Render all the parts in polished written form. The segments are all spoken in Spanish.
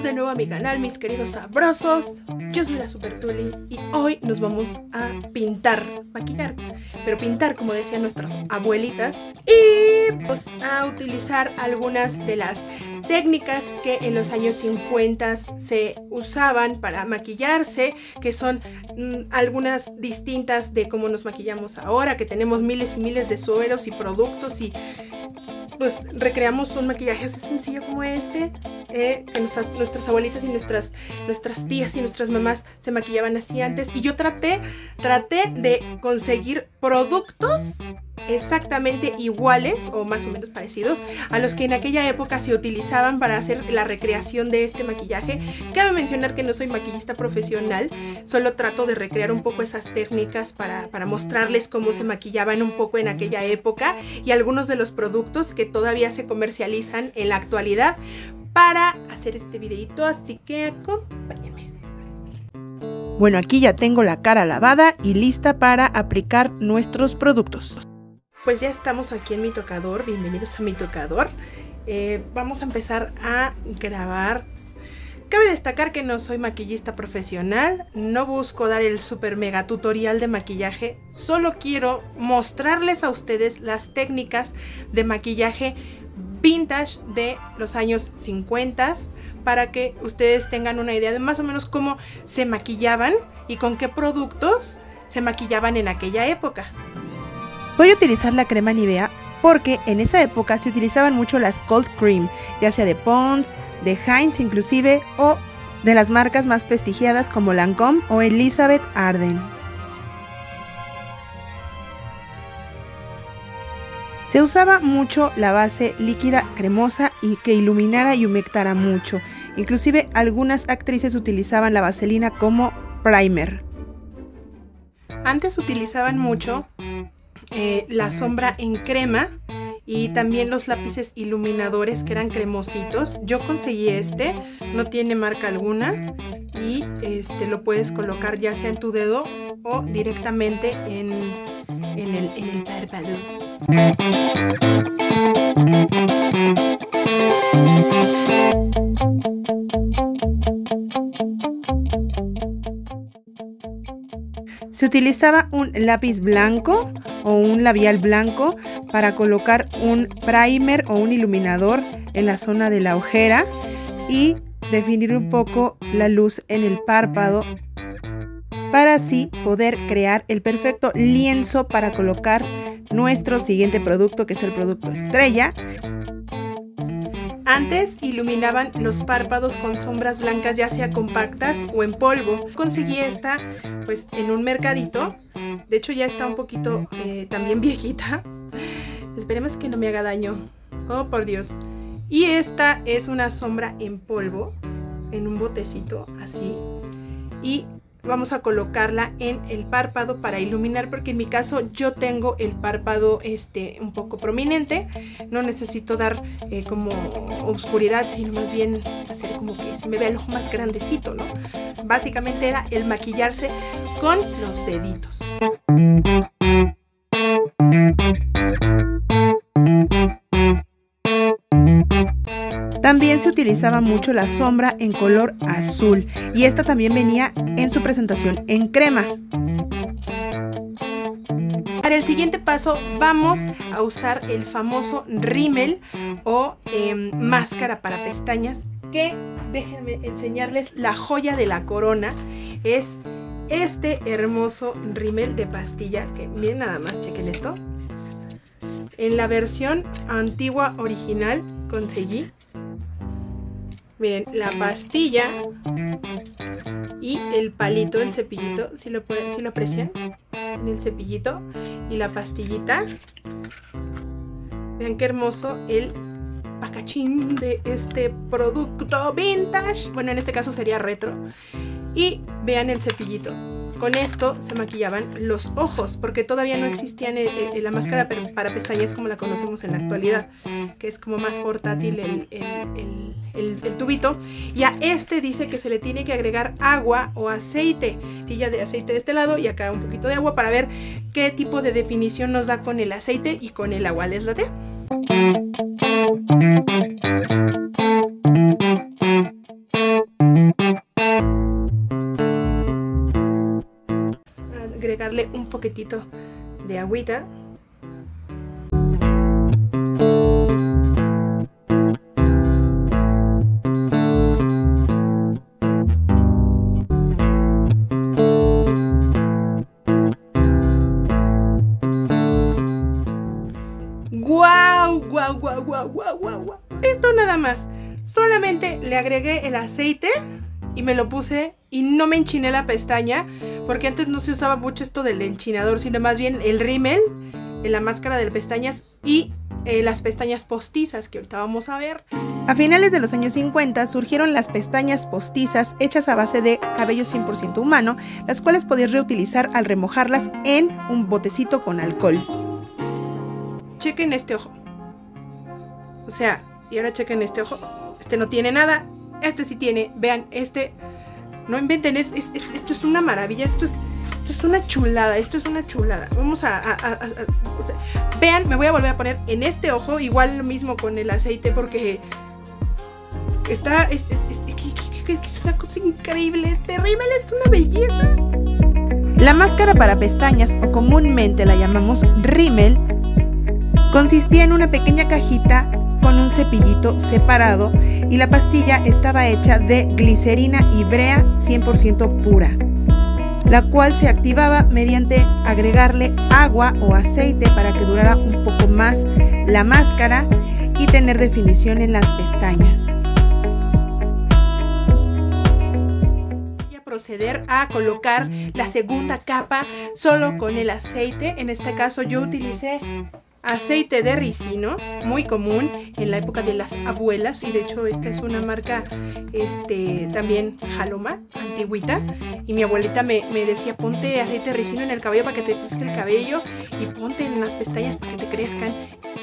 Bienvenidos de nuevo a mi canal, mis queridos sabrosos. Yo soy la Super Tuli y hoy nos vamos a pintar, maquillar, pero pintar como decían nuestras abuelitas, y pues a utilizar algunas de las técnicas que en los años 50 se usaban para maquillarse, que son algunas distintas de cómo nos maquillamos ahora, que tenemos miles y miles de sueros y productos y pues recreamos un maquillaje así sencillo como este, que nuestras abuelitas y nuestras tías y nuestras mamás se maquillaban así antes. Y yo traté de conseguir productos exactamente iguales o más o menos parecidos a los que en aquella época se utilizaban para hacer la recreación de este maquillaje. Cabe mencionar que no soy maquillista profesional, solo trato de recrear un poco esas técnicas para mostrarles cómo se maquillaban un poco en aquella época y algunos de los productos que todavía se comercializan en la actualidad para hacer este videito, así que acompáñenme. Bueno, aquí ya tengo la cara lavada y lista para aplicar nuestros productos. Pues ya estamos aquí en mi tocador, bienvenidos a mi tocador. Vamos a empezar a grabar. Cabe destacar que no soy maquillista profesional, no busco dar el super mega tutorial de maquillaje, solo quiero mostrarles a ustedes las técnicas de maquillaje vintage de los años 50 para que ustedes tengan una idea de más o menos cómo se maquillaban y con qué productos se maquillaban en aquella época. Voy a utilizar la crema Nivea porque en esa época se utilizaban mucho las Cold Cream, ya sea de Pond's, de Heinz inclusive, o de las marcas más prestigiadas como Lancôme o Elizabeth Arden. Se usaba mucho la base líquida cremosa y que iluminara y humectara mucho. Inclusive algunas actrices utilizaban la vaselina como primer. Antes utilizaban mucho la sombra en crema y también los lápices iluminadores que eran cremositos. Yo conseguí este, no tiene marca alguna y lo puedes colocar ya sea en tu dedo o directamente en el párpado. Se utilizaba un lápiz blanco o un labial blanco para colocar un primer o un iluminador en la zona de la ojera y definir un poco la luz en el párpado para así poder crear el perfecto lienzo para colocar nuestro siguiente producto, que es el producto estrella. Antes iluminaban los párpados con sombras blancas, ya sea compactas o en polvo. Conseguí esta pues en un mercadito. De hecho ya está un poquito también viejita. Esperemos que no me haga daño. Oh, por Dios. Y esta es una sombra en polvo, en un botecito así. Y vamos a colocarla en el párpado para iluminar, porque en mi caso yo tengo el párpado un poco prominente. No necesito dar como oscuridad, sino más bien hacer como que se me vea el ojo más grandecito, ¿no? Básicamente era el maquillarse con los deditos. También se utilizaba mucho la sombra en color azul y esta también venía en su presentación en crema. Para el siguiente paso vamos a usar el famoso rímel o máscara para pestañas, que déjenme enseñarles la joya de la corona. Es este hermoso rímel de pastilla que miren nada más, chequen esto. En la versión antigua original conseguí, miren, la pastilla y el palito, el cepillito, si lo aprecian, en el cepillito y la pastillita. Vean qué hermoso el packaging de este producto vintage. Bueno, en este caso sería retro. Y vean el cepillito. Con esto se maquillaban los ojos, porque todavía no existían la máscara para pestañas como la conocemos en la actualidad, que es como más portátil el tubito. Y a este dice que se le tiene que agregar agua o aceite, pastilla de aceite de este lado y acá un poquito de agua para ver qué tipo de definición nos da con el aceite y con el agua. ¿Les late? darle un poquitito de agüita. ¡Guau! ¡Guau, guau, guau, guau, guau, guau! Esto nada más. Solamente le agregué el aceite y me lo puse y no me enchiné la pestaña, porque antes no se usaba mucho esto del enchinador, sino más bien el rímel en la máscara de pestañas y las pestañas postizas, que ahorita vamos a ver. A finales de los años 50 surgieron las pestañas postizas hechas a base de cabello 100% humano, las cuales podías reutilizar al remojarlas en un botecito con alcohol. Chequen este ojo. O sea, y ahora chequen este ojo. Este no tiene nada, este sí tiene. Vean, este, no inventen, esto es una maravilla, esto es una chulada, esto es una chulada. Vamos o sea, vean, me voy a volver a poner en este ojo, igual lo mismo con el aceite, porque es una cosa increíble. Este rímel es una belleza. La máscara para pestañas, o comúnmente la llamamos rímel, consistía en una pequeña cajita con un cepillito separado y la pastilla estaba hecha de glicerina y brea 100% pura, la cual se activaba mediante agregarle agua o aceite para que durara un poco más la máscara y tener definición en las pestañas. Voy a proceder a colocar la segunda capa solo con el aceite. En este caso yo utilicé aceite de ricino, muy común en la época de las abuelas, y de hecho esta es una marca también Jaloma, antigüita, y mi abuelita me decía: ponte aceite de ricino en el cabello para que te crezca el cabello y ponte en las pestañas para que te crezcan.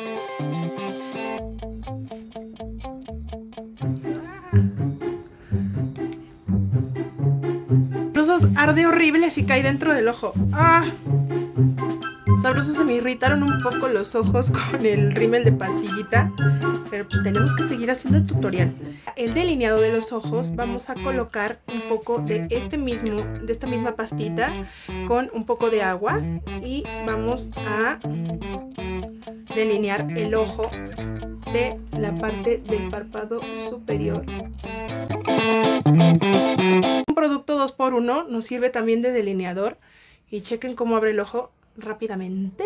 Sabrosos, arde horrible si cae dentro del ojo. ¡Ah! Sabrosos, se me irritaron un poco los ojos con el rímel de pastillita, pero pues tenemos que seguir haciendo el tutorial. El delineado de los ojos, vamos a colocar un poco de esta misma pastita con un poco de agua y vamos a delinear el ojo de la parte del párpado superior. Un producto 2x1 nos sirve también de delineador, y chequen cómo abre el ojo rápidamente.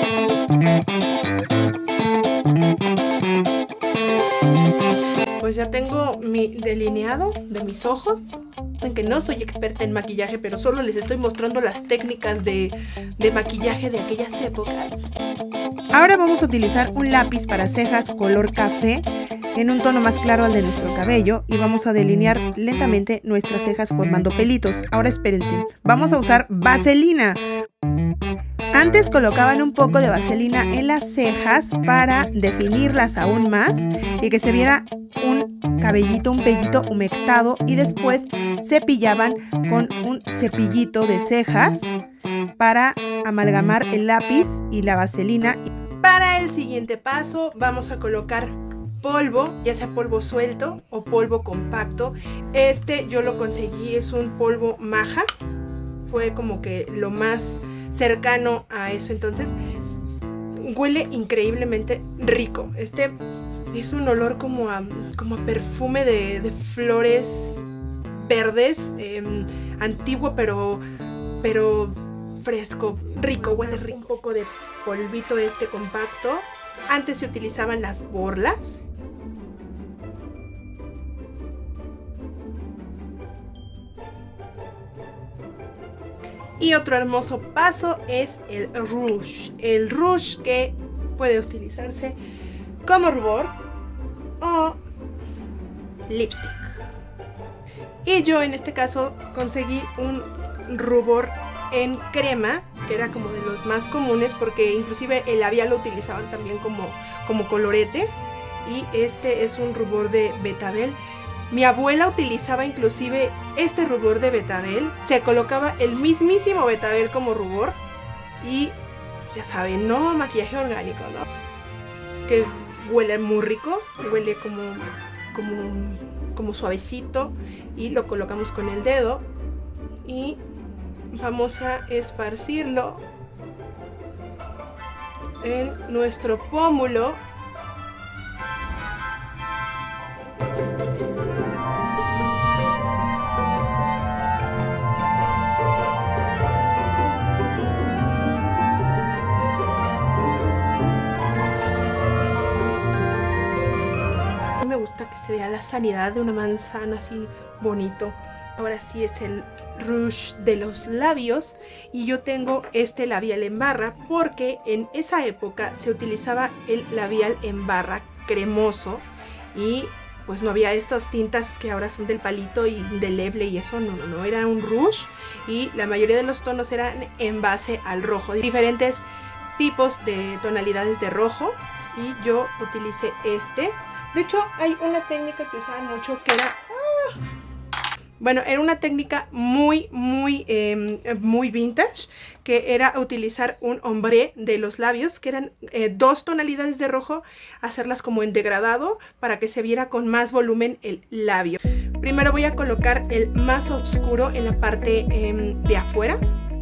Pues ya tengo mi delineado de mis ojos. Que no soy experta en maquillaje, pero solo les estoy mostrando las técnicas de maquillaje de aquellas épocas. Ahora vamos a utilizar un lápiz para cejas color café en un tono más claro al de nuestro cabello, y vamos a delinear lentamente nuestras cejas formando pelitos. Ahora espérense, vamos a usar vaselina. Antes colocaban un poco de vaselina en las cejas para definirlas aún más y que se viera un cabellito, un pellito humectado, y después cepillaban con un cepillito de cejas para amalgamar el lápiz y la vaselina. Para el siguiente paso vamos a colocar polvo, ya sea polvo suelto o polvo compacto. Yo lo conseguí, es un polvo maja, fue como que lo más cercano a eso. Entonces huele increíblemente rico. Es un olor como a perfume de flores verdes, antiguo pero fresco, rico, huele rico. Un poco de polvito compacto. Antes se utilizaban las borlas. Y otro hermoso paso es el rouge. El rouge, que puede utilizarse como rubor o lipstick. Y yo en este caso conseguí un rubor en crema, que era como de los más comunes, porque inclusive el labial lo utilizaban también como colorete. Y este es un rubor de betabel. Mi abuela utilizaba inclusive este rubor de betabel. Se colocaba el mismísimo betabel como rubor. Y ya saben, no maquillaje orgánico, ¿no? Que huele muy rico, huele como suavecito. Y lo colocamos con el dedo y vamos a esparcirlo en nuestro pómulo. Me gusta que se vea la sanidad de una manzana así bonito. Ahora sí es el rouge de los labios y yo tengo este labial en barra porque en esa época se utilizaba el labial en barra cremoso y pues no había estas tintas que ahora son del palito y indeleble y eso, no, era un rouge y la mayoría de los tonos eran en base al rojo, diferentes tipos de tonalidades de rojo y yo utilicé este. De hecho hay una técnica que usaban mucho que era... Bueno, era una técnica muy vintage, que era utilizar un ombré de los labios, que eran 2 tonalidades de rojo, hacerlas como en degradado para que se viera con más volumen el labio. Primero voy a colocar el más oscuro en la parte de afuera.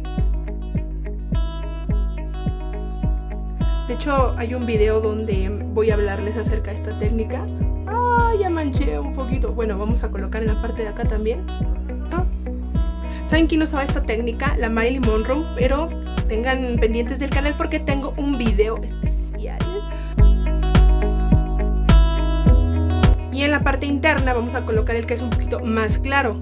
De hecho, hay un video donde voy a hablarles acerca de esta técnica. Ya manché un poquito. Bueno, vamos a colocar en la parte de acá también. ¿Saben quién usaba esta técnica? La Marilyn Monroe. Pero tengan pendientes del canal porque tengo un video especial. Y en la parte interna vamos a colocar el que es un poquito más claro.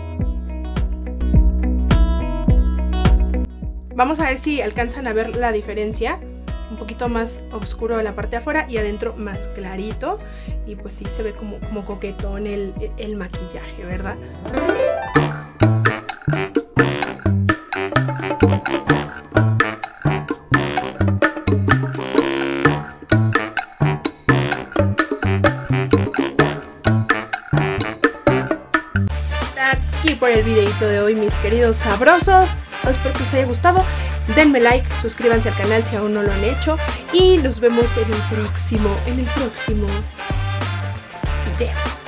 Vamos a ver si alcanzan a ver la diferencia. Un poquito más oscuro en la parte de afuera y adentro más clarito. Y pues sí se ve como coquetón el maquillaje, ¿verdad? Aquí por el videito de hoy, mis queridos sabrosos. Espero que les haya gustado. Denme like, suscríbanse al canal si aún no lo han hecho y nos vemos en el próximo video.